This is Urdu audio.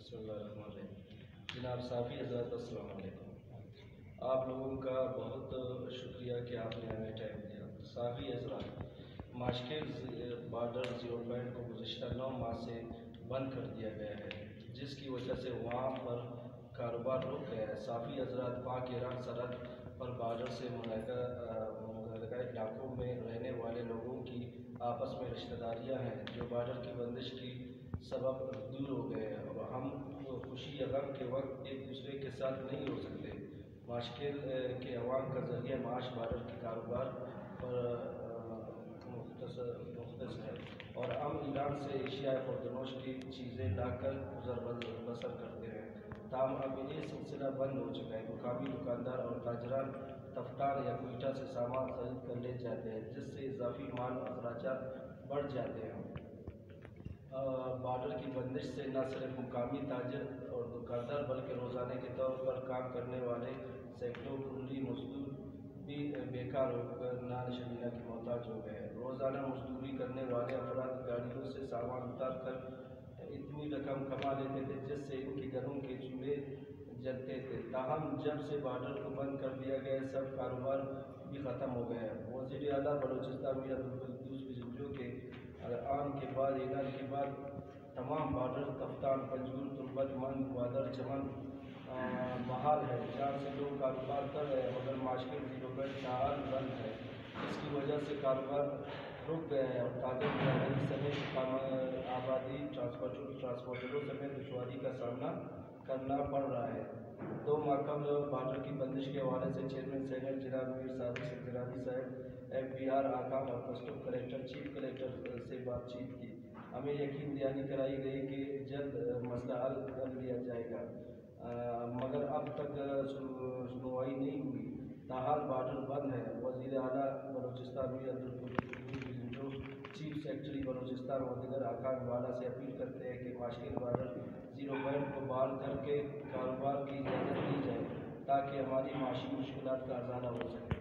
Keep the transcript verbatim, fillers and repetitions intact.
بسم اللہ الرحمن الرحیم۔ جناب صافی حضرات السلام علیکم۔ آپ لوگوں کا بہت شکریہ کہ آپ نے ہمیں ٹائم دیا۔ صافی حضرات، ماشکل بارڈر زیرو پوائنٹ کو گزشتہ نو ماہ سے بند کر دیا گیا ہے، جس کی وجہ سے وہاں پر کاروبار رک گیا ہے۔ صافی حضرات، پاک ایران سرحد پر بارڈر سے متعلقہ علاقوں میں رہنے والے لوگوں کی آپس میں رشتہ داریاں ہیں جو بارڈر کی بندش کی سبب دور ہو گئے ہیں، اور ہم خوشی یا غم کے وقت ایک دوسرے کے ساتھ نہیں ہو سکتے۔ ماشکل کے عوام کا ذریعہ معاش بارڈر کے کاروبار پر مختص ہے، اور ہم ایران سے اشیاء خوردنوش کی چیزیں لا کر گزر بسر کرتے ہیں۔ تاہم اب یہ سلسلہ بند ہو چکا ہے۔ مقامی دکاندار اور تاجران تفتان یا کوئٹہ سے سامان خرید کر لے جاتے ہیں، جس سے اضافی مال اخراجات بڑھ جاتے ہیں۔ بارڈر کی بندش سے نہ صرف مقامی تاجر اور دکاندار بلکہ روزانہ کے طور پر کام کرنے والے سینکڑوں کنڈی مزدور بھی بیکار ہو کر نان شبینہ کے محتاج ہو گئے ہیں۔ روزانہ مزدوری کرنے والے افراد گاڑیوں سے سامان اتار کر اتنی رقم کما لیتے تھے جس سے ان کے گھروں کے چولہے جلتے تھے۔ تاہم جب سے بارڈر کو بند کر دیا گیا ہے، سب کاروبار بھی ختم ہو گیا ہے۔ وزیر اعلیٰ بلوچستان میر عبدالقدوس بجنجو کے اعلان کے بعد اعلان کے بعد تمام بارڈر تفتان، پنجگور، تربت، من، گوادر، چمن بحال ہے، جہاں سے لوگ کاروبار کر رہے ہیں، مگر ماشکل زیرو پوائنٹ تاحال بند ہے، جس کی وجہ سے کاروبار رک گیا ہے اور تاجر برادری سمیت آبادی ٹرانسپورٹروں سمیت دشواری کا سامنا کرنا پڑ رہا ہے۔ دو ماہ قبل بارڈر کی بندش کے حوالے سے چیئرمین سینیٹ جناب میر صادق سنجرانی صاحب ایف بی آر آکام اور کسٹم کلیکٹر چیف کلیکٹر سے بات چیت کی۔ ہمیں یقین دہانی کرائی گئی کہ جلد مسئلہ حل کر لیا جائے گا، مگر اب تک سنوائی نہیں ہوئی۔ تاحال بارڈر بند ہے۔ وزیر اعلیٰ بلوچستان میر عبدالقدوس بجنجو، چیف سیکرٹری بلوچستان و دیگر حکام والا سے اپیل کرتے ہیں کہ ماشکل بارڈر زیرو پوائنٹ کو بحال کر کے کاروبار کی اجازت دی جائے تاکہ ہماری معاشی مشکلات کا ازالہ ہو سکے۔